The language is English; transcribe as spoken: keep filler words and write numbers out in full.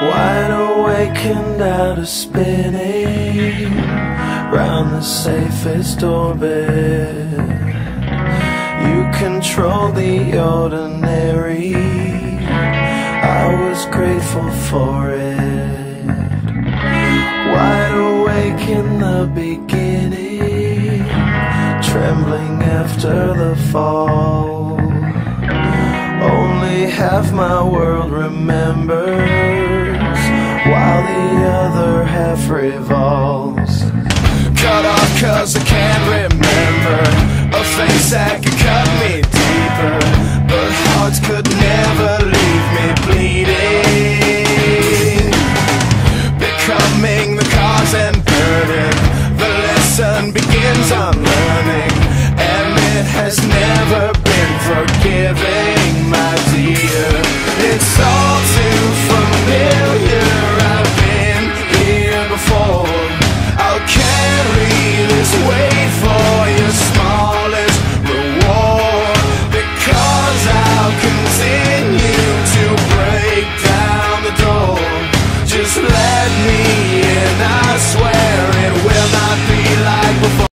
Wide awake and out of spinning round the safest orbit. You control the ordinary, I was grateful for it. Wide awake in the beginning, trembling after the fall. Only half my world remembers, while the other half revolves. Cut off cause I can't remember a face that could cut me deeper, but hearts could never leave me bleeding. Becoming the cause and burden, the lesson begins on learning, and it has never been forgiving, my dear.